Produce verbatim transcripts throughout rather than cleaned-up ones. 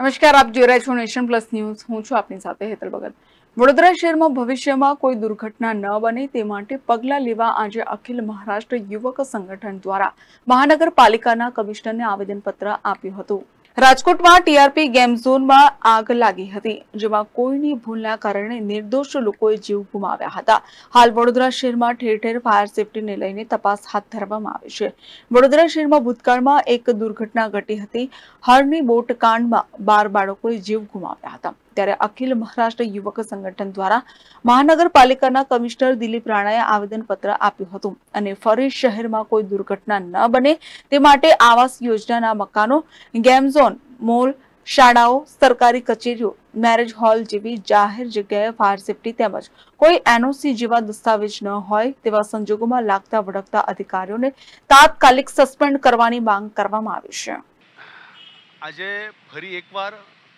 નમસ્કાર, આપ જોઈ રહ્યા છો નેશન પ્લસ ન્યૂઝ। હું છું આપની સાથે હેતલ ભગત। વડોદરા શહેરમાં ભવિષ્યમાં કોઈ દુર્ઘટના ન બને તે માટે પગલાં લેવા આજે અખિલ મહારાષ્ટ્ર યુવક સંગઠન દ્વારા મહાનગરપાલિકાના કમિશનરને આવેદનપત્ર આપ્યું હતું। રાજકોટમાં ટીઆરપી ગેમ ઝોનમાં આગ લાગી હતી, જેમાં કોઈની ભૂલના કારણે નિર્દોષ લોકોએ જીવ ગુમાવ્યા હતા। હાલ વડોદરા શહેરમાં ઠેર ઠેર ફાયર સેફટીને લઈને તપાસ હાથ ધરવામાં આવી છે। વડોદરા શહેરમાં ભૂતકાળમાં એક દુર્ઘટના ઘટી હતી। હરની બોટ કાંડમાં બાર બાળકોએ જીવ ગુમાવ્યા હતા, ત્યારે અખિલ મહારાષ્ટ્ર યુવક સંગઠન દ્વારા મહાનગરપાલિકાના કમિશનર દિલીપ રાણાએ આવેદનપત્ર આપ્યું હતું અને ફરી શહેરમાં કોઈ દુર્ઘટના ન બને તે માટે આવાસ યોજનાના મકાનો, ગેમ ઝોન, મોલ, શાળાઓ, સરકારી કચેરીઓ, મેરેજ હોલ જેવી જાહેર જગ્યાએ ફાયર સેફટી તેમજ કોઈ એનઓસી જેવા દસ્તાવેજ ન હોય તેવા સંજોગોમાં લાગતા વળગતા અધિકારીઓને તાત્કાલિક સસ્પેન્ડ કરવાની માંગ કરવામાં આવી છે। આજે ફરી એકવાર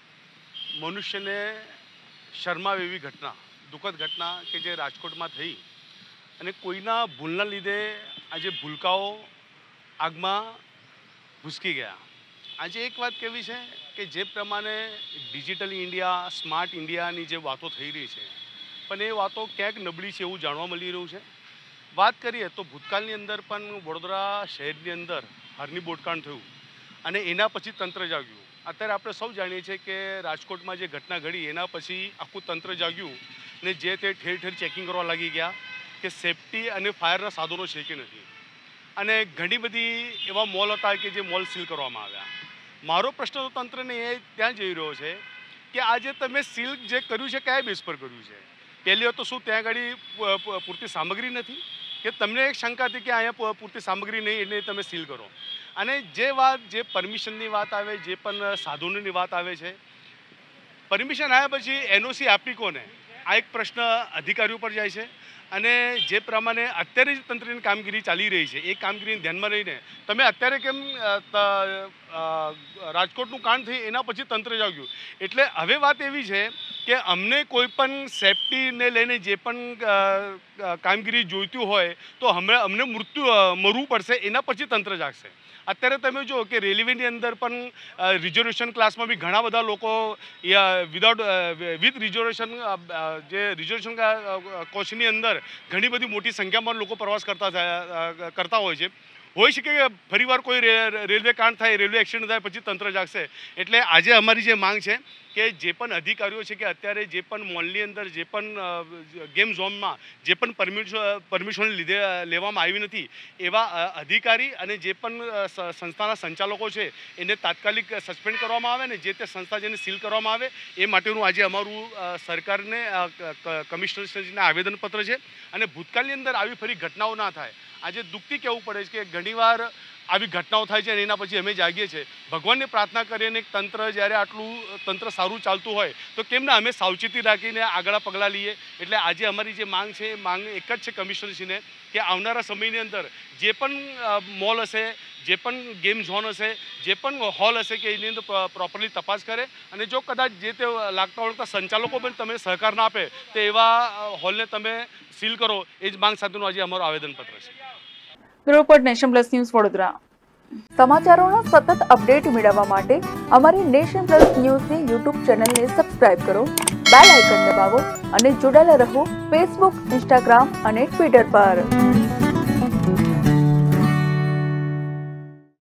મનુષ્યને શરમાવે એવી ઘટના, દુઃખદ ઘટના કે જે રાજકોટમાં થઈ અને કોઈના ભૂલના લીધે આજે ભૂલકાઓ આગમાં ભૂસકી ગયા। આજે એક વાત કહેવી છે કે જે પ્રમાણે ડિજિટલ ઇન્ડિયા, સ્માર્ટ ઇન્ડિયાની જે વાતો થઈ રહી છે, પણ એ વાતો ક્યાંક નબળી છે એવું જાણવા મળી રહ્યું છે। વાત કરીએ તો ભૂતકાળની અંદર પણ વડોદરા શહેરની અંદર હરની બોટકાંડ થયું અને એના પછી તંત્ર જાગ્યું। અત્યારે આપણે સૌ જાણીએ છીએ કે રાજકોટમાં જે ઘટના ઘડી એના પછી આખું તંત્ર જાગ્યું ને જે તે ઠેર ઠેર ચેકિંગ કરવા લાગી ગયા કે સેફટી અને ફાયરના સાધનો છે કે નથી, અને ઘણી બધી એવા મોલ હતા કે જે મોલ સીલ કરવામાં આવ્યા। મારો પ્રશ્ન તો તંત્રને એ ત્યાં જઈ રહ્યો છે કે આજે તમે સીલ જે કર્યું છે કયા બેઝ પર કર્યું છે? પહેલી વાત તો શું ત્યાં આગળ પૂરતી સામગ્રી નથી કે તમને એક શંકા હતી કે અહીંયા પૂરતી સામગ્રી નહીં એટલે તમે સીલ કરો? અને જે વાત જે પરમિશનની વાત આવે, જે પણ સાધનોની વાત આવે છે, પરમિશન આવ્યા પછી એનઓસી આપી કોને? આ એક પ્રશ્ન અધિકારીઓ પર જાય છે। અને જે પ્રમાણે અત્યારે જ તંત્રની કામગીરી ચાલી રહી છે એ કામગીરીને ધ્યાનમાં લઈને તમે અત્યારે કેમ રાજકોટનું કાંડ થઈ એના પછી તંત્ર જાગ્યું? એટલે હવે વાત એવી છે કે અમને કોઈ પણ સેફટીને લઈને જે પણ કામગીરી જોઈતું હોય તો હમણાં અમને મૃત્યુ મરવું પડશે, એના પછી તંત્ર જાગશે। અત્યારે તમે જુઓ કે રેલવેની અંદર પણ રિઝર્વેશન ક્લાસમાં બી ઘણા બધા લોકો વિધાઉટ વિથ રિઝર્વેશન જે રિઝર્વેશન કોચની અંદર ઘણી બધી મોટી સંખ્યામાં લોકો પ્રવાસ કરતા કરતા હોય છે। હોઈ શકે કે ફરીવાર કોઈ રેલવે કાંડ થાય, રેલવે એક્સિડન્ટ થાય પછી તંત્ર જાગશે। એટલે આજે અમારી જે માંગ છે કે જે પણ અધિકારીઓ છે કે અત્યારે જે પણ મોલની અંદર જે પણ ગેમ ઝોનમાં જે પણ પરમિશન પરમિશન લીધે લેવામાં આવી નથી એવા અધિકારી અને જે પણ સંસ્થાના સંચાલકો છે એને તાત્કાલિક સસ્પેન્ડ કરવામાં આવે ને જે તે સંસ્થા જેને સીલ કરવામાં આવે એ માટેનું આજે અમારું સરકારને કમિશનરશ્રીને આવેદનપત્ર છે। અને ભૂતકાળની અંદર આવી ફરી ઘટનાઓ ના થાય। આજે દુઃખથી કહેવું પડે છે કે ઘણીવાર આવી ઘટનાઓ થાય છે અને એના પછી અમે જાગીએ છીએ। ભગવાનને પ્રાર્થના કરીને એક તંત્ર જ્યારે આટલું તંત્ર સારું ચાલતું હોય તો કેમ ના અમે સાવચેતી રાખીને આગળ પગલાં લઈએ। એટલે આજે અમારી જે માંગ છે એ માંગ એક જ છે કમિશનરશ્રીને કે આવનારા સમયની અંદર જે પણ મોલ હશે, જે પણ ગેમ ઝોન હશે, જે પણ હોલ હશે કે એની અંદર પ્રોપરલી તપાસ કરે અને જો કદાચ જે તે લાગતા વળગતા સંચાલકો પણ તમે સહકાર ના આપે તો એવા હોલને તમે સીલ કરો। એ જ માંગ સાથેનું આજે અમારું આવેદનપત્ર છે। Report nation plus news Vadodara. સમાચારોના સતત અપડેટ મેળવવા માટે અમારી નેશન પ્લસ ન્યૂઝની યુટ્યુબ ચેનલને સબસ્ક્રાઇબ કરો, બેલ આઇકન દબાવો અને જોડાયેલા રહો ફેસબુક, ઇન્સ્ટાગ્રામ અને ટ્વિટર પર।